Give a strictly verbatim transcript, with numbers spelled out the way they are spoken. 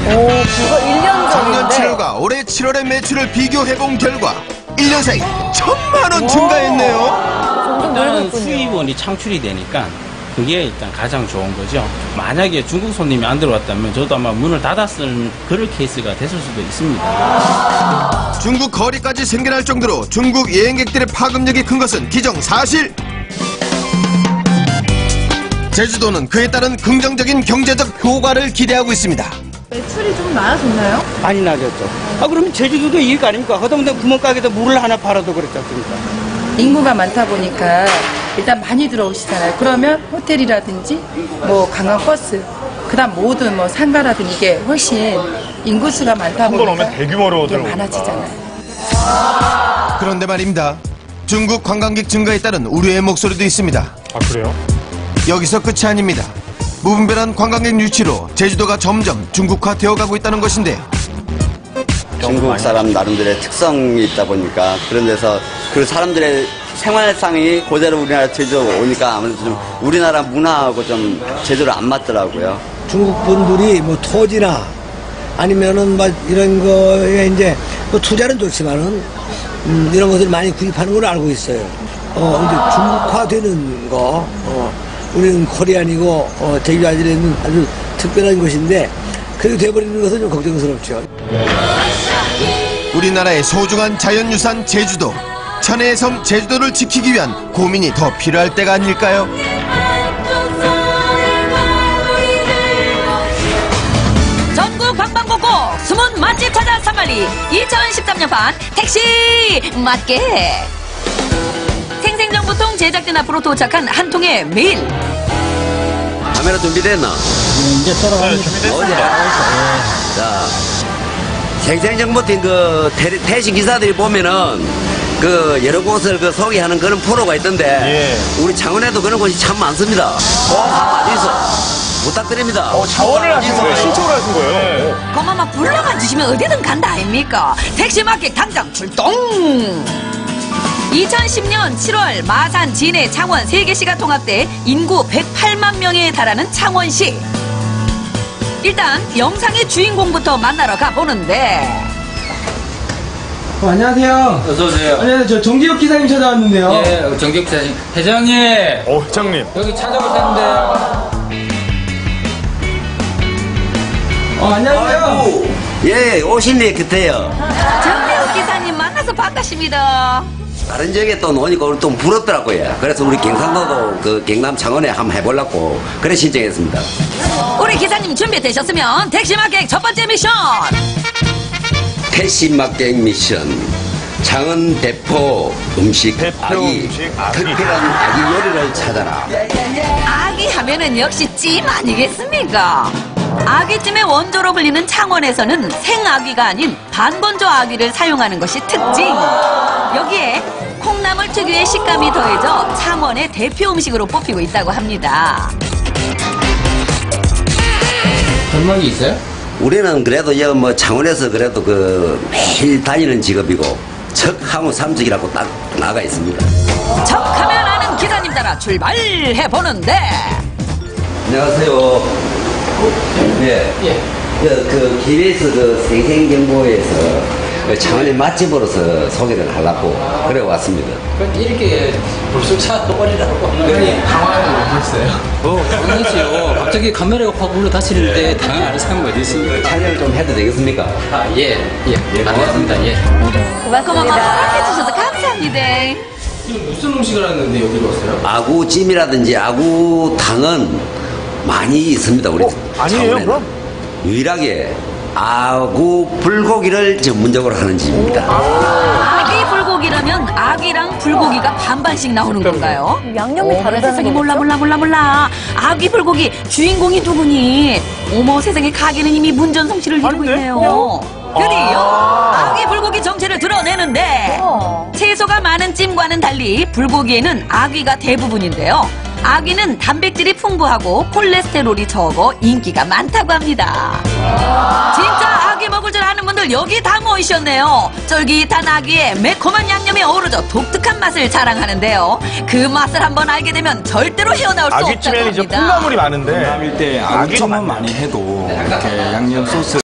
오, 그거 일 년 작년 전인데. 칠월과 올해 칠월의 매출을 비교해본 결과 일 년 사이 천만 원 증가했네요. 점점 일단은 늘고 있군요. 수입원이 창출이 되니까 그게 일단 가장 좋은 거죠. 만약에 중국 손님이 안 들어왔다면 저도 아마 문을 닫았을 그럴 케이스가 됐을 수도 있습니다. 중국 거리까지 생겨날 정도로 중국 여행객들의 파급력이 큰 것은 기정사실. 제주도는 그에 따른 긍정적인 경제적 효과를 기대하고 있습니다. 매출이 좀 많아졌나요? 많이 낮았죠. 아, 그러면 제주도도 이익 아닙니까? 허다못해 구멍가게에다 물을 하나 팔아도 그렇지 않습니까? 인구가 많다 보니까 일단 많이 들어오시잖아요. 그러면 호텔이라든지 뭐 관광버스, 그다음 모든 뭐 상가라든지 이게 훨씬 인구수가 많다 보니까 오면 대규모로 이게 들어오니까. 많아지잖아요. 그런데 말입니다. 중국 관광객 증가에 따른 우려의 목소리도 있습니다. 아, 그래요? 여기서 끝이 아닙니다. 무분별한 관광객 유치로 제주도가 점점 중국화 되어가고 있다는 것인데 중국 사람 나름대로의 특성이 있다 보니까 그런 데서 그 사람들의 생활상이 그대로 우리나라 제주도 오니까 아무래도 좀 우리나라 문화하고 좀 제대로 안 맞더라고요. 중국 분들이 뭐 토지나 아니면은 막 이런 거에 이제 뭐 투자는 좋지만은 음 이런 것들 많이 구입하는 걸 알고 있어요. 어 근데 중국화되는 거, 어 우리는 코리안이고 어 제주 아지레는 아주 특별한 곳인데 그렇게 돼버리는 것은 좀 걱정스럽죠. 우리나라의 소중한 자연유산 제주도, 천혜의 섬 제주도를 지키기 위한 고민이 더 필요할 때가 아닐까요? 전국 방방곡곡 숨은 맛집 찾아 산말리 이천십삼 년판 택시 맞게 생생정보통 제작진 앞으로 도착한 한 통의 메일. 카메라 준비됐나? 이제 돌아갑니다. 어디? 자, 생생정보팀 그 태, 택시 기사들이 보면은 그 여러 곳을 그 소개하는 그런 프로가 있던데 예. 우리 창원에도 그런 곳이 참 많습니다. 어, 어디 있어? 부탁드립니다. 어, 자원을 하신 거예요? 신청을 하신 거예요? 그만만 불러만 주시면 어디든 간다 아닙니까? 택시 마켓 당장 출동! 이천십 년 칠월 마산, 진해, 창원 세 개시가 통합돼 인구 백팔만 명에 달하는 창원시. 일단 영상의 주인공부터 만나러 가보는데 어, 안녕하세요. 어서오세요. 안녕하세요. 저 정기혁 기사님 찾아왔는데요. 예, 정기혁 기사님. 회장님, 어, 회장님. 여기 찾아오셨는데요. 어, 안녕하세요. 예, 오신 일 같아요. 정대욱 기사님 만나서 반갑습니다. 다른 지역에 또 노니까 우리 또 부럽더라고요. 그래서 우리 경상도도 그 경남 창원에 한번 해보려고 그래 신청했습니다. 우리 기사님 준비되셨으면 택시 마켓 첫 번째 미션. 택시 막객 미션. 창원 대표 음식 대표 아기, 음식 아기. 특별한 아기 요리를 찾아라. 아기 하면은 역시 찜 아니겠습니까? 아기찜의 원조로 불리는 창원에서는 생아기가 아닌 반건조 아기를 사용하는 것이 특징. 여기에 콩나물 특유의 식감이 더해져 창원의 대표 음식으로 뽑히고 있다고 합니다. 전망이 있어요? 우리는 그래도 여 뭐 창원에서 그래도 그 매일 다니는 직업이고 척하무 삼척이라고 딱 나가 있습니다. 척하면 아는 기사님 따라 출발해 보는데. 안녕하세요. 예. 예. 그 케이비에스 그 생생정보에서 창원의 맛집으로서 소개를 하려고 그래 왔습니다. 이렇게 벌써 차 떠버리라고. 아니, 당황을 못했어요. 어, 당황했어요. 갑자기 카메라가 확 올라 다치는데 당황 안 해서 한 거 어디 있습니까? 촬영을 좀 해도 되겠습니까? 아, 예, 예. 예, 고맙습니다. 예. 고마워 허락해주셔서 감사합니다. 지금 무슨 음식을 하는데 여기로 왔어요? 아구찜이라든지 아구탕은 많이 있습니다. 우리 아니에요, 창원에는. 그럼? 유일하게 아구 불고기를 전문적으로 하는 집입니다. 아기 불고기라면 아기랑 불고기가 반반씩 나오는 건가요? 양념이 어머, 다르다는 세상에 몰라 거죠? 몰라 몰라 몰라. 아기 불고기 주인공이 누구니? 어머 세상에 가게는 이미 문전성시를 이루고 아닌데? 있네요. 드디어 아기 불고기 정체를 드러내는데 어. 채소가 많은 찜과는 달리 불고기에는 아귀가 대부분인데요. 아귀는 단백질이 풍부하고 콜레스테롤이 적어 인기가 많다고 합니다. 진짜 아귀 먹을 줄 아는 분들 여기 다 모이셨네요. 쫄깃한 아귀에 매콤한 양념이 어우러져 독특한 맛을 자랑하는데요. 그 맛을 한번 알게 되면 절대로 헤어나올 수 없다고 아귀찜에는 이제 합니다. 콩나물이 많은데. 콩나물 때 아귀찜은 많이 해도 이렇게 양념 소스